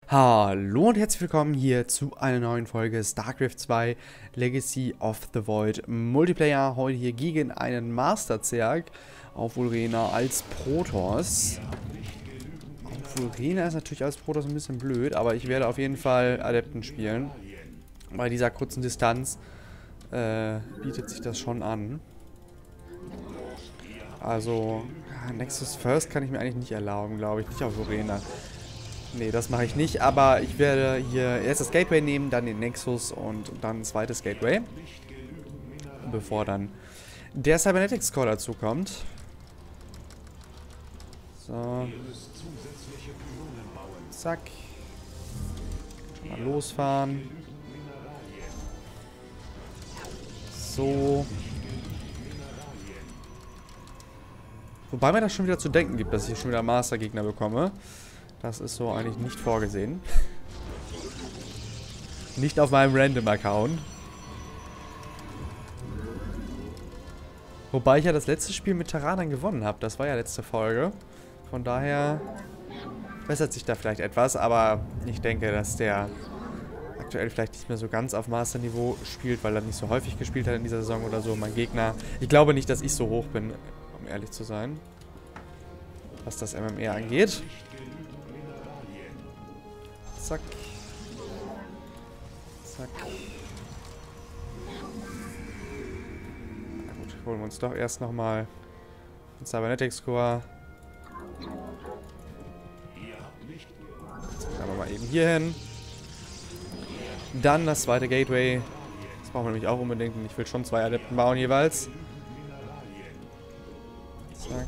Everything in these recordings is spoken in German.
Hallo und herzlich willkommen hier zu einer neuen Folge StarCraft 2 Legacy of the Void Multiplayer. Heute hier gegen einen Master-Zerg auf Ulrena als Protoss. Auf Ulrena ist natürlich als Protoss ein bisschen blöd, aber ich werde auf jeden Fall Adepten spielen. Bei dieser kurzen Distanz bietet sich das schon an. Also, Nexus First kann ich mir eigentlich nicht erlauben, glaube ich. Nicht auf Ulrena. Nee, das mache ich nicht, aber ich werde hier erst das Gateway nehmen, dann den Nexus und dann ein zweites Gateway. Bevor dann der Cybernetics Core dazu kommt. So. Zack. Schon mal losfahren. So. Wobei mir das schon wieder zu denken gibt, dass ich schon wieder Master-Gegner bekomme. Das ist so eigentlich nicht vorgesehen. Nicht auf meinem Random-Account. Wobei ich ja das letzte Spiel mit Terranern gewonnen habe. Das war ja letzte Folge. Von daher bessert sich da vielleicht etwas. Aber ich denke, dass der aktuell vielleicht nicht mehr so ganz auf Master-Niveau spielt, weil er nicht so häufig gespielt hat in dieser Saison oder so. Mein Gegner. Ich glaube nicht, dass ich so hoch bin, um ehrlich zu sein. Was das MMR angeht. Zack. Zack. Na gut, holen wir uns doch erst nochmal den Cybernetics Core. Jetzt gehen wir mal eben hier hin. Dann das zweite Gateway. Das brauchen wir nämlich auch unbedingt. Und ich will schon 2 Adepten bauen jeweils. Zack.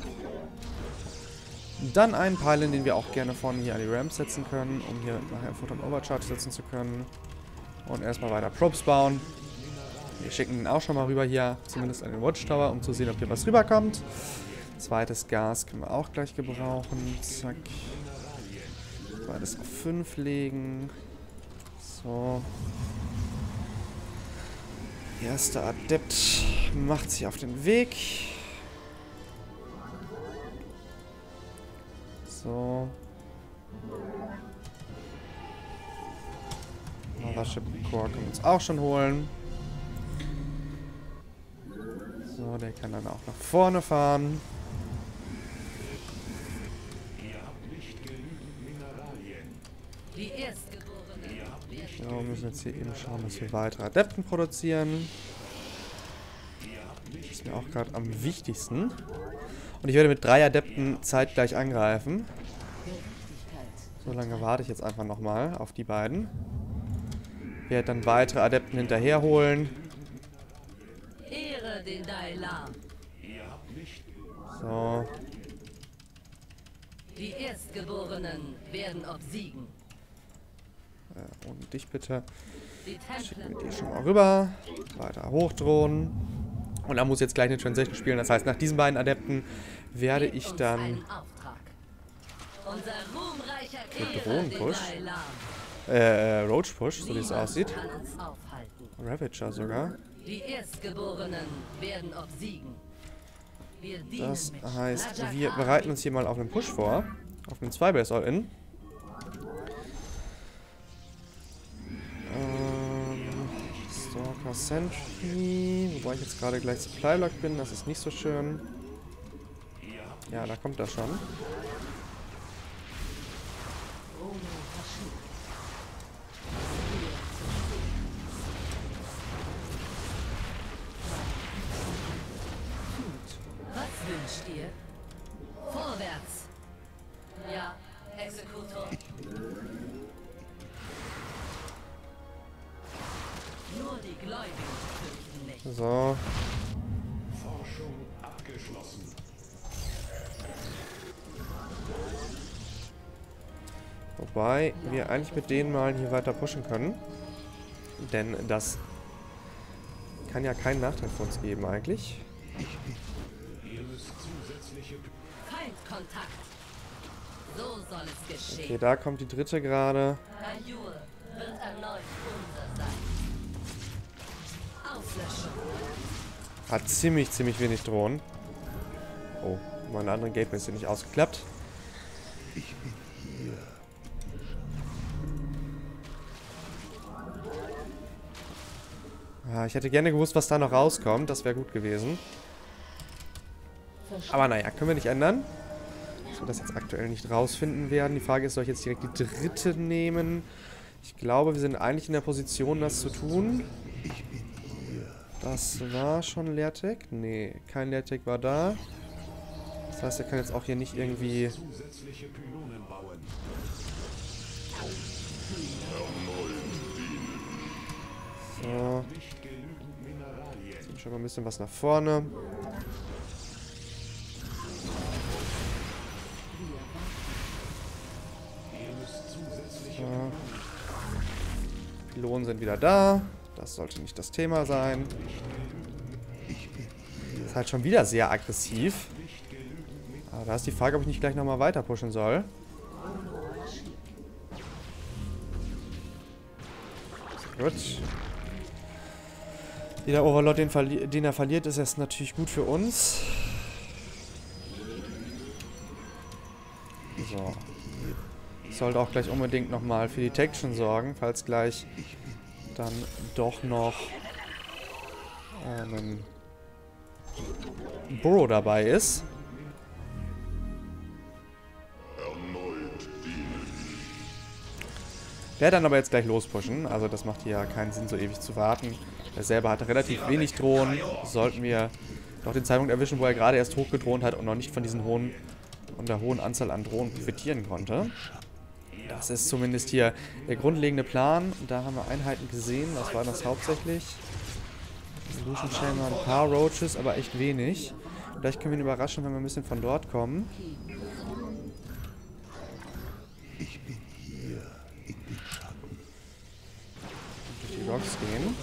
Dann einen Pylon, den wir auch gerne vorne hier an die Ramps setzen können, um hier nachher Photon Overcharge setzen zu können. Und erstmal weiter Probes bauen. Wir schicken den auch schon mal rüber hier, zumindest an den Watchtower, um zu sehen, ob hier was rüberkommt. Zweites Gas können wir auch gleich gebrauchen. Zack. Zweites auf 5 legen. So. Erster Adept macht sich auf den Weg. So. Mothership Core können wir uns auch schon holen. So, der kann dann auch nach vorne fahren. So, wir müssen jetzt hier eben schauen, dass wir weitere Adepten produzieren. Das ist mir auch gerade am wichtigsten. Und ich werde mit 3 Adepten zeitgleich angreifen. So lange warte ich jetzt einfach nochmal auf die beiden. Ich werde dann weitere Adepten hinterher holen. So. Die Erstgeborenen werden obsiegen. Und dich bitte. Schicken wir die schon mal rüber. Weiter hochdrohen. Und da muss jetzt gleich eine Transition spielen. Das heißt, nach diesen beiden Adepten werde ich dann... Drohnen-Push? Roach-Push, so wie es aussieht. Ravager sogar. Die Erstgeborenen werden obsiegen. Das heißt, wir bereiten uns hier mal auf einen Push vor. Auf einen 2-Base All-In. Stalker Sentry. Wobei ich jetzt gerade gleich Supply Block bin. Das ist nicht so schön. Ja, da kommt er schon. Was wünscht ihr? Vorwärts! Ja, Exekutor. Nur die Gläubigen fürchten mich. So. Forschung abgeschlossen. Wobei wir eigentlich mit denen mal hier weiter pushen können. Denn das kann ja keinen Nachteil für uns geben eigentlich. Feindkontakt. So soll es geschehen. Okay, da kommt die dritte gerade. Kajur wird erneut unser sein. Auslöschung. Hat ziemlich wenig Drohnen. Oh, meine anderen Gateways sind nicht ausgeklappt. Ich bin hier. Ah, ich hätte gerne gewusst, was da noch rauskommt. Das wäre gut gewesen. Aber naja, können wir nicht ändern. Dass wir das jetzt aktuell nicht rausfinden werden. Die Frage ist, soll ich jetzt direkt die dritte nehmen? Ich glaube, wir sind eigentlich in der Position, das zu tun. Das war schon Leertech? Nee, kein Leertech war da. Das heißt, er kann jetzt auch hier nicht irgendwie... Zusätzliche Pylonen bauen. So. Nicht genügend Mineralien. Jetzt schon mal ein bisschen was nach vorne. Ihr müsst zusätzliche So. Pylonen sind wieder da. Das sollte nicht das Thema sein. Ist halt schon wieder sehr aggressiv. Aber da ist die Frage, ob ich nicht gleich nochmal weiter pushen soll. Gut. Jeder Overlord, den er verliert, ist jetzt natürlich gut für uns. So. Ich sollte auch gleich unbedingt nochmal für Detection sorgen, falls gleich dann doch noch ein Burrow dabei ist. Der dann aber jetzt gleich lospushen. Also das macht hier ja keinen Sinn, so ewig zu warten. Er selber hatte relativ wenig Drohnen. Sollten wir doch den Zeitpunkt erwischen, wo er gerade erst hochgedroht hat und noch nicht von der hohen Anzahl an Drohnen profitieren konnte. Das ist zumindest hier der grundlegende Plan. Da haben wir Einheiten gesehen. Was war das hauptsächlich? Solution Chamber, ein paar Roaches, aber echt wenig. Vielleicht können wir ihn überraschen, wenn wir ein bisschen von dort kommen. Durch die Rocks gehen.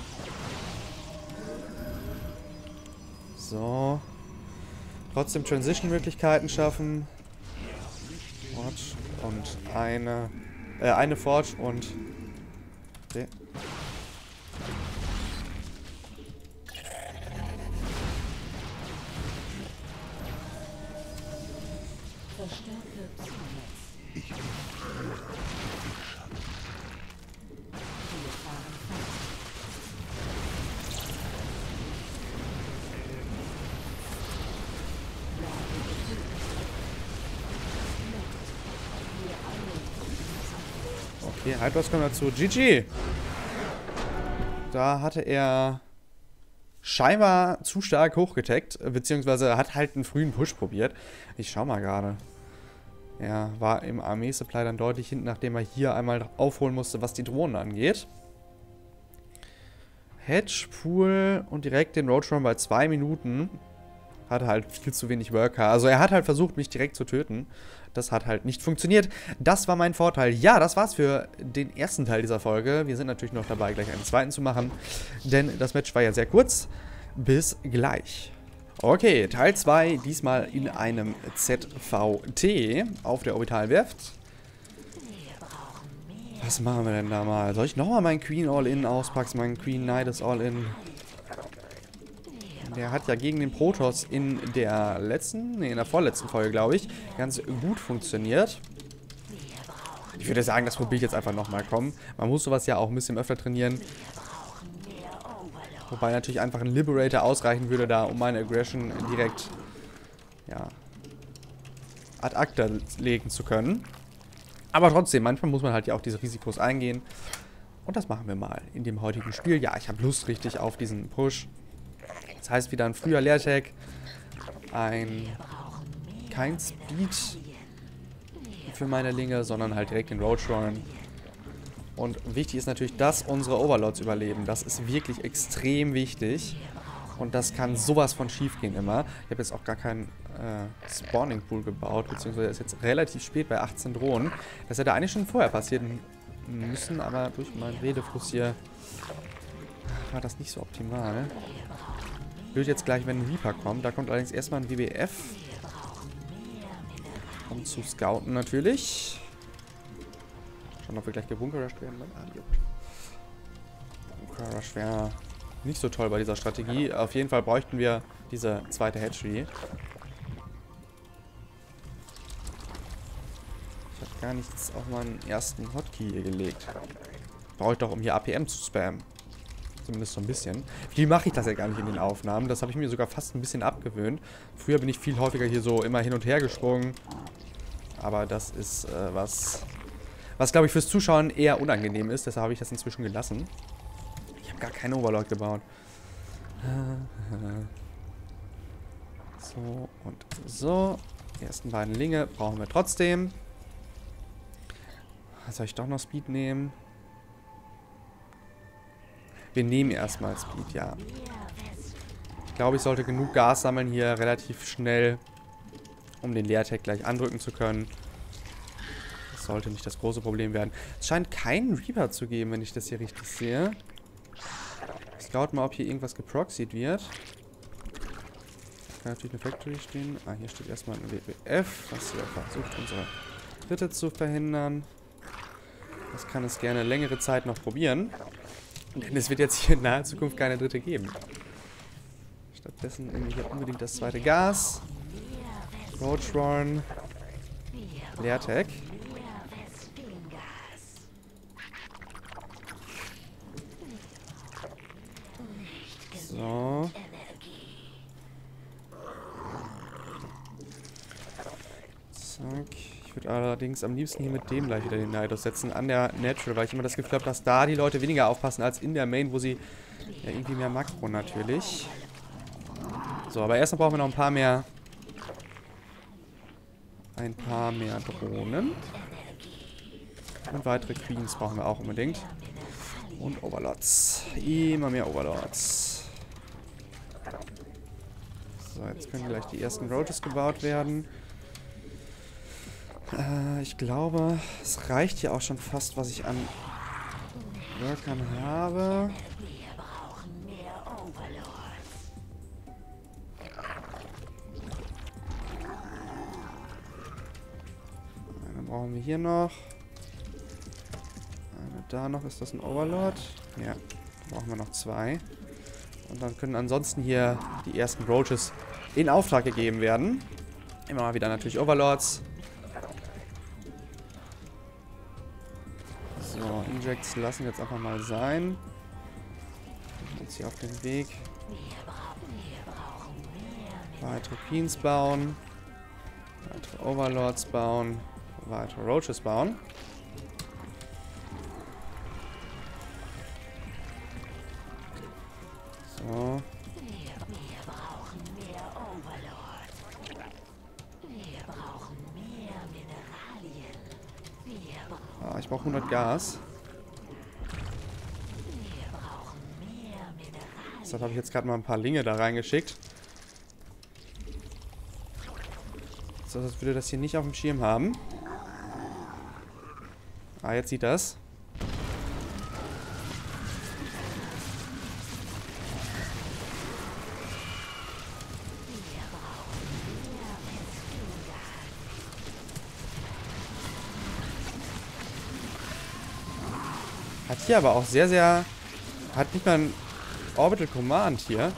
So. Trotzdem Transition-Möglichkeiten schaffen. Forge und eine Forge und... Okay. Okay, Hydros kommt dazu. GG! Da hatte er scheinbar zu stark hochgetaggt, beziehungsweise hat halt einen frühen Push probiert. Ich schau mal gerade. Er war im Armee-Supply dann deutlich hinten, nachdem er hier einmal aufholen musste, was die Drohnen angeht. Hedge, Pool und direkt den Roadrun bei 2 Minuten. Hatte halt viel zu wenig Worker. Also er hat halt versucht, mich direkt zu töten. Das hat halt nicht funktioniert. Das war mein Vorteil. Ja, das war's für den ersten Teil dieser Folge. Wir sind natürlich noch dabei, gleich einen zweiten zu machen. Denn das Match war ja sehr kurz. Bis gleich. Okay, Teil 2. Diesmal in einem ZVT auf der Orbitalwerft. Was machen wir denn da mal? Soll ich nochmal meinen Queen All-In auspacken? Meinen Queen Nidus All-In? Der hat ja gegen den Protoss in der vorletzten Folge, glaube ich, ganz gut funktioniert. Ich würde sagen, das probiere ich jetzt einfach nochmal. Komm, man muss sowas ja auch ein bisschen öfter trainieren. Wobei natürlich einfach ein Liberator ausreichen würde da, um meine Aggression direkt, ja, ad acta legen zu können. Aber trotzdem, manchmal muss man halt ja auch diese Risikos eingehen. Und das machen wir mal in dem heutigen Spiel. Ja, ich habe Lust richtig auf diesen Push. Das heißt wieder ein früher Leertag, kein Speed für meine Linge, sondern halt direkt den Roadrun. Und wichtig ist natürlich, dass unsere Overlords überleben. Das ist wirklich extrem wichtig. Und das kann sowas von schief gehen immer. Ich habe jetzt auch gar keinen Spawning Pool gebaut, beziehungsweise ist jetzt relativ spät bei 18 Drohnen. Das hätte eigentlich schon vorher passieren müssen, aber durch meinen Redefluss hier war das nicht so optimal. Blöd jetzt gleich, wenn ein Reaper kommt. Da kommt allerdings erstmal ein WBF. Um zu scouten natürlich. Schauen, ob wir gleich gebunkerrusht werden. Bunkerrush wäre nicht so toll bei dieser Strategie. Auf jeden Fall bräuchten wir diese zweite Hatchery. Ich habe gar nichts auf meinen ersten Hotkey hier gelegt. Brauche ich doch, um hier APM zu spammen. Zumindest so ein bisschen. Viel mache ich das ja gar nicht in den Aufnahmen. Das habe ich mir sogar fast ein bisschen abgewöhnt. Früher bin ich viel häufiger hier so immer hin und her gesprungen. Aber das ist was glaube ich fürs Zuschauen eher unangenehm ist. Deshalb habe ich das inzwischen gelassen. Ich habe gar keinen Overlord gebaut. So und so. Die ersten beiden Linge brauchen wir trotzdem. Soll ich doch noch Speed nehmen? Wir nehmen erstmal Speed, ja. Ich glaube, ich sollte genug Gas sammeln hier relativ schnell, um den Leertag gleich andrücken zu können. Das sollte nicht das große Problem werden. Es scheint keinen Reaper zu geben, wenn ich das hier richtig sehe. Ich scout mal, ob hier irgendwas geproxied wird. Kann natürlich eine Factory stehen. Ah, hier steht erstmal ein WWF, was hier versucht, unsere Dritte zu verhindern. Das kann es gerne längere Zeit noch probieren. Denn es wird jetzt hier in naher Zukunft keine Dritte geben. Stattdessen nehme ich hier unbedingt das zweite Gas. Roachworn. Leertag. So. Zack. Ich würde allerdings am liebsten hier mit dem gleich wieder den Nidus setzen an der Natural, weil ich immer das Gefühl habe, dass da die Leute weniger aufpassen als in der Main, wo sie ja irgendwie mehr Makro natürlich. So, aber erstmal brauchen wir noch ein paar mehr Drohnen. Und weitere Queens brauchen wir auch unbedingt. Und Overlords. Immer mehr Overlords. So, jetzt können gleich die ersten Roaches gebaut werden. Ich glaube, es reicht hier auch schon fast, was ich an Workern habe. Dann brauchen wir hier noch. Eine da noch. Ist das ein Overlord? Ja, da brauchen wir noch 2. Und dann können ansonsten hier die ersten Roaches in Auftrag gegeben werden. Immer mal wieder natürlich Overlords. So, Injects lassen wir jetzt einfach mal sein. Jetzt hier auf den Weg. Weitere Queens bauen. Weitere Overlords bauen. Weitere Roaches bauen. So. Ah, ich brauche 100 Gas. Deshalb habe ich jetzt gerade mal ein paar Linge da reingeschickt. So, als würde das hier nicht auf dem Schirm haben. Ah, jetzt sieht das. Hat hier aber auch sehr... Hat nicht mal ein Orbital Command hier.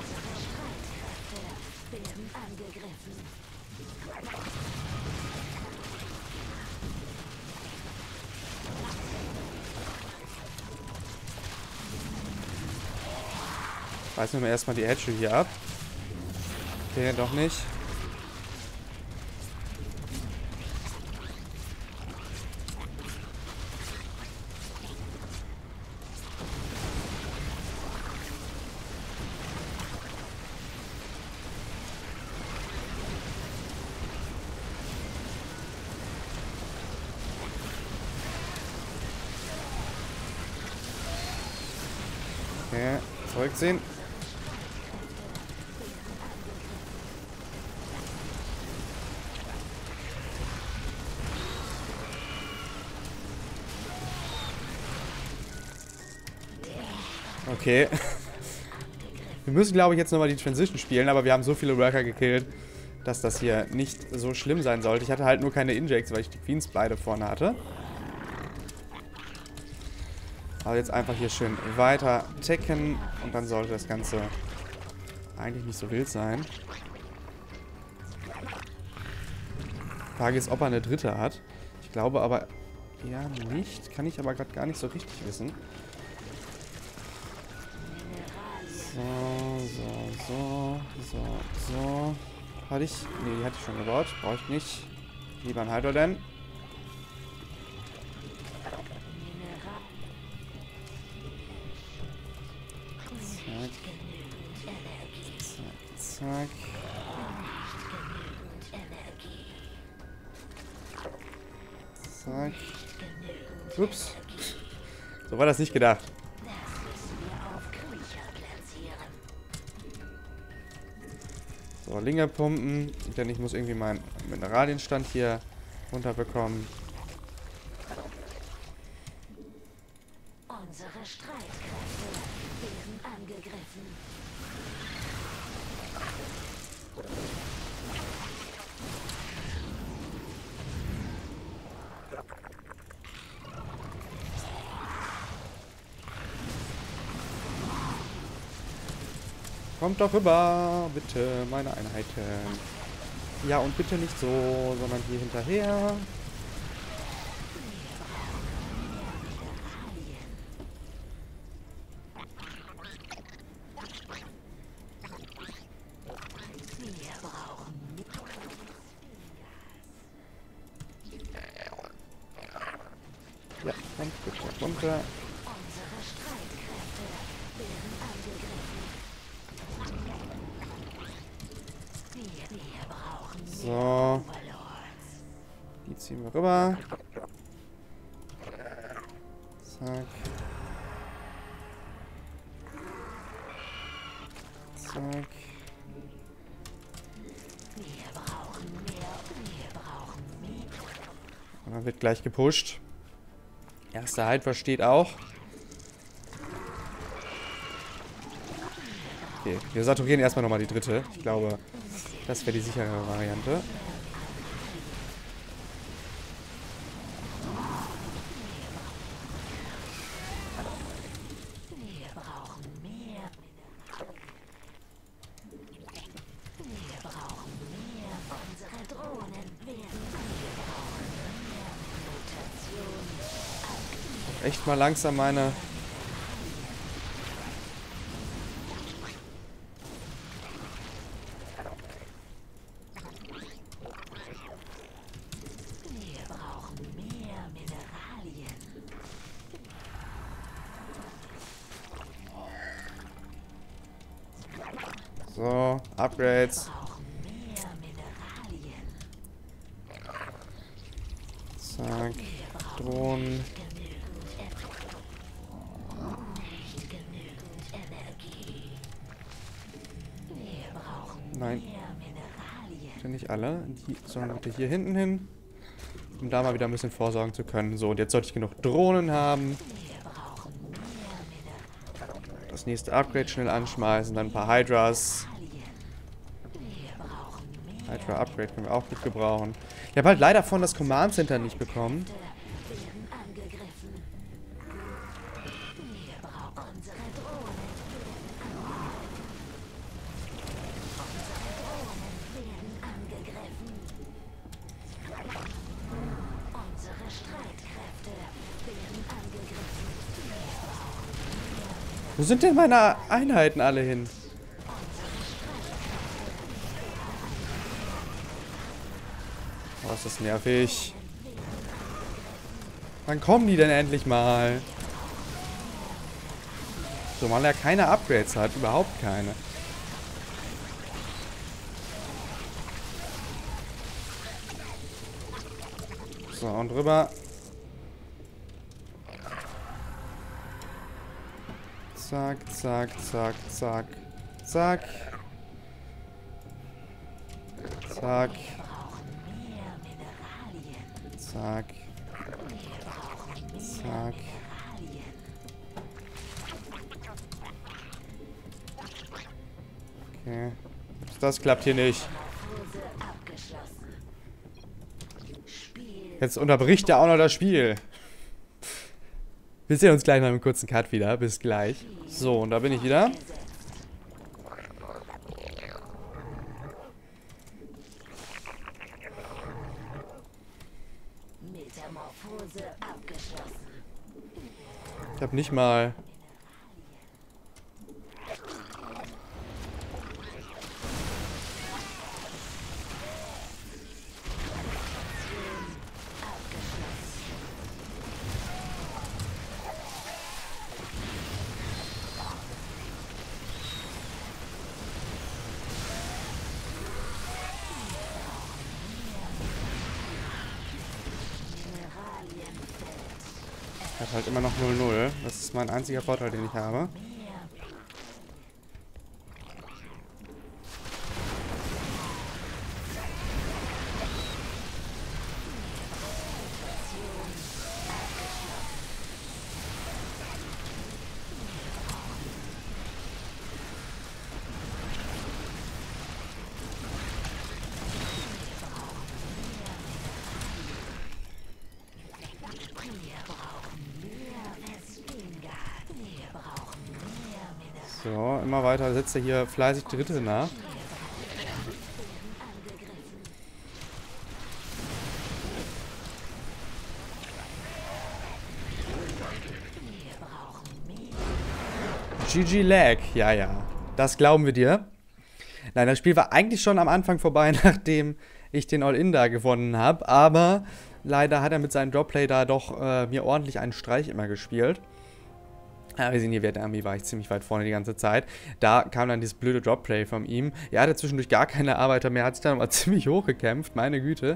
Reißen wir mal erstmal die Edge hier ab. Okay, doch nicht. Okay, zurückziehen. Okay. Wir müssen, glaube ich, jetzt nochmal die Transition spielen, aber wir haben so viele Worker gekillt, dass das hier nicht so schlimm sein sollte. Ich hatte halt nur keine Injects, weil ich die Queens beide vorne hatte. Aber jetzt einfach hier schön weiter tacken und dann sollte das Ganze eigentlich nicht so wild sein. Die Frage ist, ob er eine dritte hat. Ich glaube aber eher nicht. Kann ich aber gerade gar nicht so richtig wissen. So. Hatte ich? Ne, die hatte ich schon gebaut. Brauche ich nicht. Lieber ein Hydroden. Zack. Zack. Ups. So war das nicht gedacht. So, Linge pumpen. Denn ich muss irgendwie meinen Mineralienstand hier runterbekommen. Unsere Streitkräfte werden angegriffen. Kommt doch rüber, bitte, meine Einheiten. Ja, und bitte nicht so, sondern hier hinterher. Ja, kommt bitte runter. Unsere Streitkräfte werden angegriffen. Wir brauchen So, Overlords. die ziehen wir rüber. Zack. Zack. Wir brauchen mehr. Wir brauchen mehr. Und dann wird gleich gepusht. Erster Hydra steht auch. Okay, wir saturieren erstmal nochmal die dritte. Ich glaube, das wäre die sichere Variante. Wir brauchen mehr. Wir brauchen mehr. Unsere Drohnen werden. Wir brauchen mehr Mutation. Echt mal langsam meine... Wir brauchen mehr Mineralien. So, Upgrades. Wir brauchen mehr Mineralien. Zack. Drohnen. Nicht genügend Energie. Wir brauchen Nein, mehr Mineralien. bitte nicht alle. Die sollen bitte hier hinten hin. Um da mal wieder ein bisschen vorsorgen zu können. So, und jetzt sollte ich genug Drohnen haben. Wir brauchen mehr Mineralien. Das nächste Upgrade schnell anschmeißen. Dann ein paar Hydras. Wir brauchen mehr. Hydra-Upgrade können wir auch gut gebrauchen. Ich habe halt leider von das Command Center nicht bekommen. Werden angegriffen. Wir brauchen unsere Drohnen. Unsere Drohnen werden angegriffen. Unsere Streitkräfte werden angegriffen. Wo sind denn meine Einheiten alle hin? Oh, ist das nervig. Wann kommen die denn endlich mal? So, weil er keine Upgrades hat. Überhaupt keine. So, und rüber. Zack, zack, zack, zack. Zack. Zack. Mehr Mineralien. Zack. Zack. Okay. Das klappt hier nicht. Kurse abgeschlossen. Spiel. Jetzt unterbricht er auch noch das Spiel. Wir sehen uns gleich mal im kurzen Cut wieder. Bis gleich. So, und da bin ich wieder. Metamorphose abgeschlossen. Ich habe nicht mal... halt immer noch 0-0. Das ist mein einziger Vorteil, den ich habe. So, immer weiter setzt er hier fleißig Dritte nach. GG Lag, ja, ja. Das glauben wir dir. Nein, das Spiel war eigentlich schon am Anfang vorbei, nachdem ich den All-In da gewonnen habe. Aber leider hat er mit seinem Dropplay da doch mir ordentlich einen Streich immer gespielt. Ja, wir sehen hier, Vietnam war ich ziemlich weit vorne die ganze Zeit. Da kam dann dieses blöde Dropplay von ihm. Er hatte zwischendurch gar keine Arbeiter mehr, hat sich dann mal ziemlich hochgekämpft, meine Güte.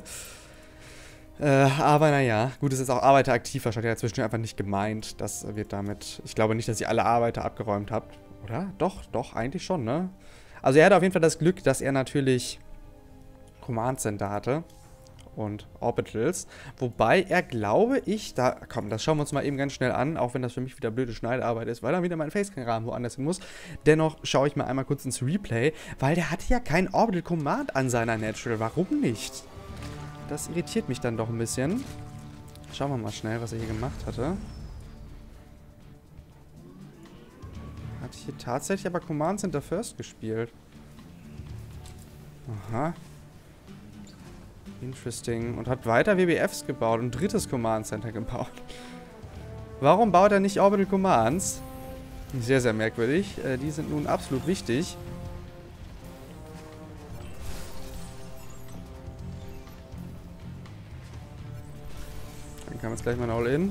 Aber naja, gut, es ist auch Arbeiter aktiv, wahrscheinlich hat er zwischendurch einfach nicht gemeint. Das wird damit, ich glaube nicht, dass ihr alle Arbeiter abgeräumt habt. Oder? Doch, eigentlich schon, ne? Also er hatte auf jeden Fall das Glück, dass er natürlich Command Center hatte und Orbitals. Wobei er, glaube ich, komm, das schauen wir uns mal eben ganz schnell an, auch wenn das für mich wieder blöde Schneidarbeit ist, weil dann wieder mein Facecam-Rahmen woanders hin muss. Dennoch schaue ich mal einmal kurz ins Replay, weil der hatte ja kein Orbital Command an seiner Natural. Warum nicht? Das irritiert mich dann doch ein bisschen. Schauen wir mal schnell, was er hier gemacht hatte. Hat hier tatsächlich aber Command Center First gespielt. Aha. Interesting. Und hat weiter WBFs gebaut und ein drittes Command Center gebaut. Warum baut er nicht Orbital Commands? Sehr, sehr merkwürdig. Die sind nun absolut wichtig. Dann kann man jetzt gleich mal ein All-In.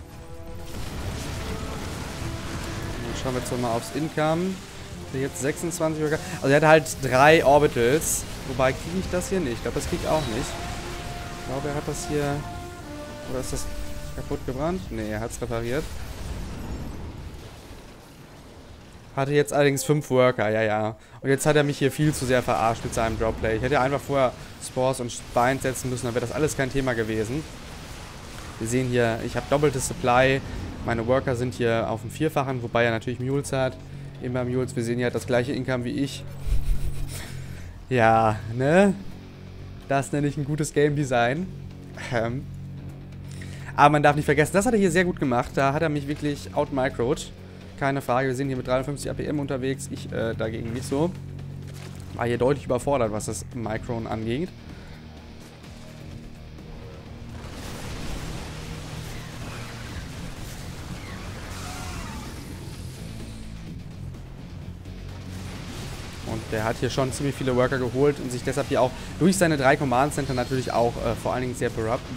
Dann schauen wir jetzt mal aufs Income. Jetzt 26 Orbital. Also er hat halt 3 Orbitals. Wobei kriege ich das hier nicht. Ich glaube, das kriege ich auch nicht. Ich glaube, er hat das hier... Oder ist das kaputt gebrannt? Ne, er hat es repariert. Hatte jetzt allerdings 5 Worker, ja. Und jetzt hat er mich hier viel zu sehr verarscht mit seinem Dropplay. Ich hätte einfach vorher Spores und Spines setzen müssen, dann wäre das alles kein Thema gewesen. Wir sehen hier, ich habe doppeltes Supply. Meine Worker sind hier auf dem Vierfachen, wobei er natürlich Mules hat. Immer Mules. Wir sehen hier das gleiche Income wie ich. Ja, ne? Das nenne ich ein gutes Game Design. Aber man darf nicht vergessen, das hat er hier sehr gut gemacht. Da hat er mich wirklich outmicrot. Keine Frage, wir sind hier mit 350 APM unterwegs. Ich dagegen nicht so. War hier deutlich überfordert, was das Micron angeht. Und der hat hier schon ziemlich viele Worker geholt und sich deshalb hier auch durch seine 3 Command Center natürlich auch vor allen Dingen sehr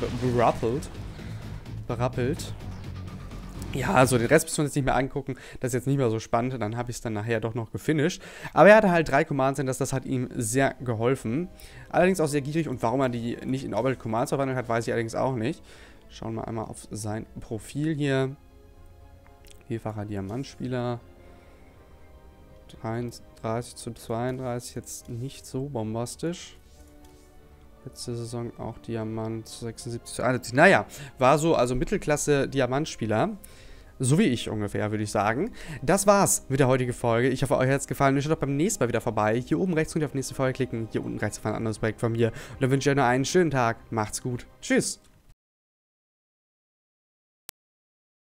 berappelt. Ja, also den Rest müssen wir uns jetzt nicht mehr angucken. Das ist jetzt nicht mehr so spannend. Dann habe ich es dann nachher doch noch gefinisht. Aber er hatte halt 3 Command Centers. Das hat ihm sehr geholfen. Allerdings auch sehr gierig. Und warum er die nicht in Orbital Commands verwandelt hat, weiß ich allerdings auch nicht. Schauen wir einmal auf sein Profil hier. Vierfacher Diamantspieler. 33 zu 32, jetzt nicht so bombastisch. Letzte Saison auch Diamant 76 zu 71. Naja, war so, also Mittelklasse Diamantspieler. So wie ich ungefähr, würde ich sagen. Das war's mit der heutigen Folge. Ich hoffe, euch hat es gefallen. Schaut doch beim nächsten Mal wieder vorbei. Hier oben rechts könnt ihr auf nächste Folge klicken. Hier unten rechts auf ein anderes Projekt von mir. Und dann wünsche ich euch noch einen schönen Tag. Macht's gut. Tschüss.